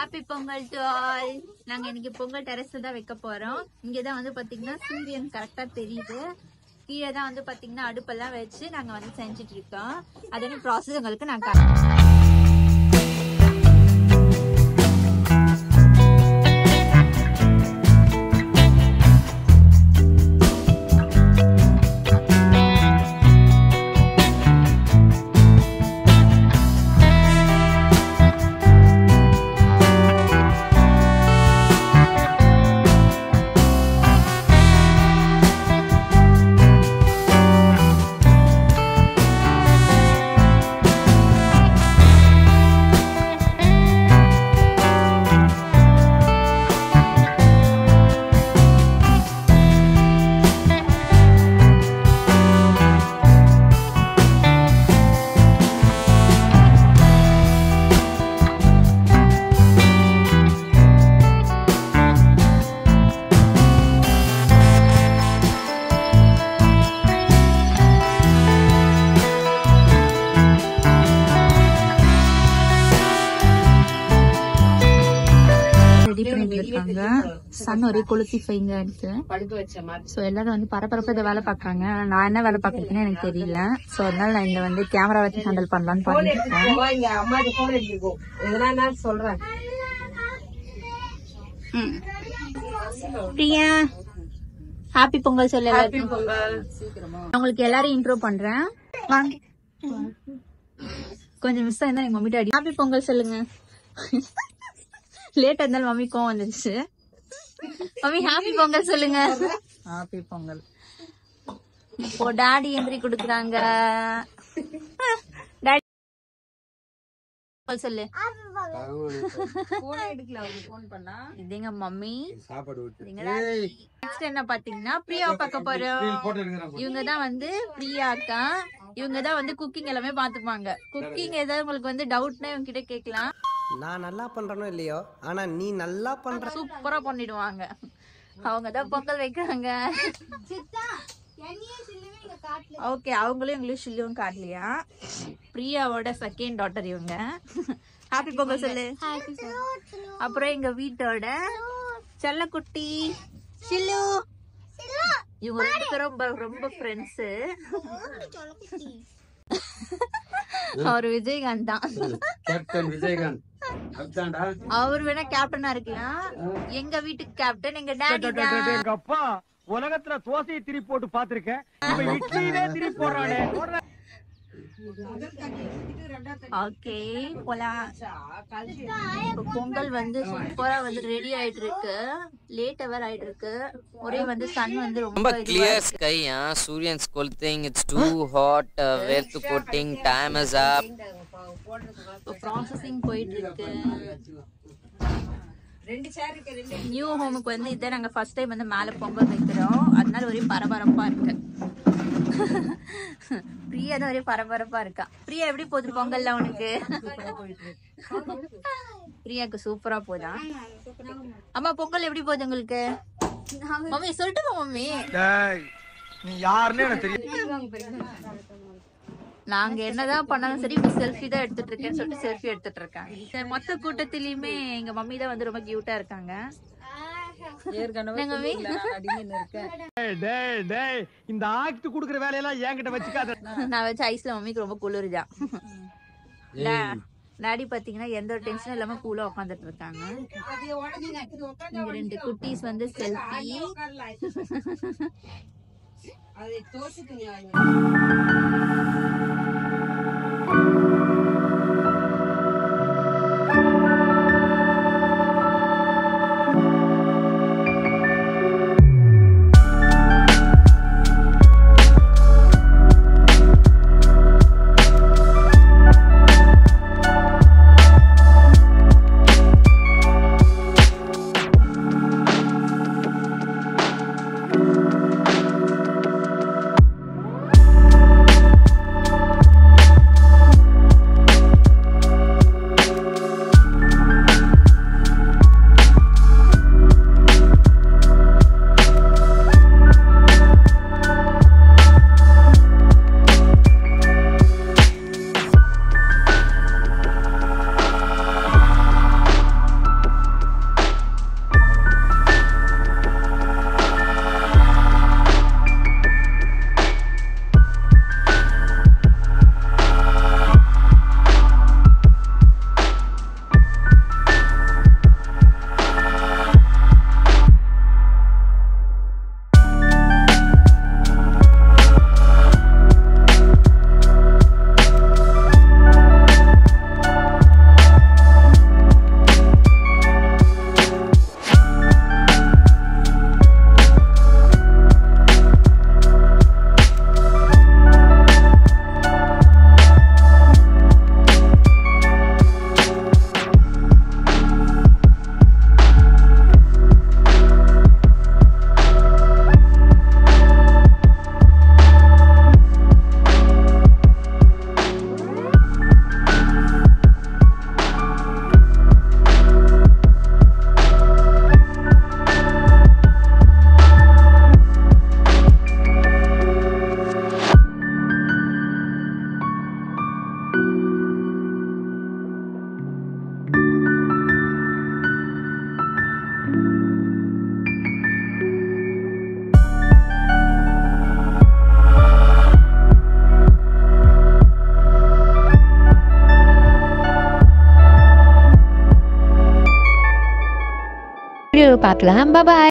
Happy Pongal to all. நாங்க இன்னைக்கு பொங்கல் டெரஸ்ல தான் வைக்க போறோம். இங்கதான் வந்து பாத்தீங்கன்னா சூரியன் கரெக்டா தெரியுது. கீழே தான் வந்து பாத்தீங்கன்னா அடுப்பெல்லாம் வச்சு நாங்க வந்து செஞ்சுட்டு இருக்கோம். அதோட ப்ராசஸ் உங்களுக்கு நான் சன் ஒரே கொளுத்திஃபைங்க இருக்கு. சோ எல்லாரும் வந்து பரபரப்பா இதை வேலை பாக்குறாங்க. நான் என்ன வேலை பாக்குறதுன்னு எனக்கு தெரியல. சோ அதனால நான் இந்த வந்து கேமரா வச்சு ஹேண்டில் பண்ணலாம்னு பண்ணிருக்கேன். பிரியா ஹாப்பி பொங்கல் சொல்ல. உங்களுக்கு எல்லாரும் இன்ட்ரோ பண்றேன். கொஞ்சம் மிஸ் ஆயிருந்தா எங்க மம்மிட்ட அடி. ஹாப்பி பொங்கல் சொல்லுங்க. லேட்டா இருந்தாலும் மம்மி கோவம் வந்துருச்சு. மம்மி ஹாப்பி பொங்கல் சொல்லுங்க. ஹாப்பி பொங்கல். இப்போ டாடி எந்திரி குடுக்குறாங்க. டாடி சொல்லு. இதுங்க மம்மி. நெக்ஸ்ட் என்ன பாத்தீங்கன்னா பிரியாவை பார்க்க போறோம். இவங்கதான் வந்து பிரியா அக்கா. இவங்கதான் வந்து குக்கிங் எல்லாமே பாத்துப்பாங்க. குக்கிங் ஏதாவது உங்களுக்கு வந்து டவுட்னா இவங்க கிட்ட கேட்கலாம். நான் நல்லா பண்றேனோ இல்லையோ, ஆனா நீ நல்லா பண்ற. சூப்பரா பண்ணிடுவாங்க. அவங்கதான் பொங்கல் வைக்கிறாங்க. ஓகே, அவங்களும் இங்கிலீஷ் சொல்லியும் காட்டலையா. பிரியாவோட செகண்ட் டாட்டர் இவங்க. ஹாப்பி பொங்கல் சொல்லு. அப்புறம் எங்க வீட்டோட செல்லக்குட்டி சில்லு. இவங்க ரெண்டு பேரும் ரொம்ப ஃப்ரெண்ட்ஸ். அவர் விஜயகாந்த் தான். அவர் வேணா கேப்டனா இருக்கலாம். எங்க வீட்டுக்கு கேப்டன் எங்க டாடி தான். அப்பா உலகத்துல தோசையை திருப்பி போட்டு பாத்திருக்கேன். இப்ப இட்லியே திருப்பி போடுறானே. ஓகே போலாம். பொங்கல் வந்து சூப்பரா வந்து ரெடி ஆயிட்டு இருக்கு. லேட் அவர் ஆயிட்டு இருக்கு. ஒரே வந்து சன் வந்து ரொம்ப கிளியர் ஸ்கை. சூரியன்ஸ் கொளுத்திங். It's too hot. வேர்த்து கோட்டிங். Time is up. ப்ராசஸிங் போயிட்டு இருக்கு. நியூ ஹோமுக்கு வந்து இதான் நாங்க ஃபர்ஸ்ட் டைம் வந்து மேல பொங்கல் வைக்கிறோம். அதனால ஒரே பரபரப்பா இருக்கு. பிரியா தான் ஒரே பரபரப்பா இருக்கா. பிரியா எப்படி போகுது பொங்கல்ல உனக்கு? பிரியாக்கு சூப்பரா போதா? அம்மா பொங்கல் எப்படி போகுது உங்களுக்கு? மம்மி சொல்லிட்டு மம்மி. நீ யாருன்னு எனக்கு தெரியும். நாங்க என்னதான் பண்ணாலும் சரி செல்ஃபி தான் எடுத்துட்டு இருக்கேன்னு சொல்லிட்டு செல்ஃபி எடுத்துட்டு இருக்காங்க. மொத்த கூட்டத்திலயுமே எங்க மம்மி தான் வந்து ரொம்ப கியூட்டா இருக்காங்க. இந்த ஆக்ட் குடுக்குற வேலையெல்லாம் என்கிட்ட வச்சுக்காத. நான் வச்ச ஐஸ்ல மம்மிக்கு ரொம்ப குளிருதா. டாடி பாத்தீங்கன்னா எந்த ஒரு டென்ஷனும் இல்லாம கூலா உட்காந்துட்டு இருக்காங்க. இங்க ரெண்டு குட்டீஸ் வந்து செல்ஃபி. வீடியோ பார்க்கலாம். பாய்.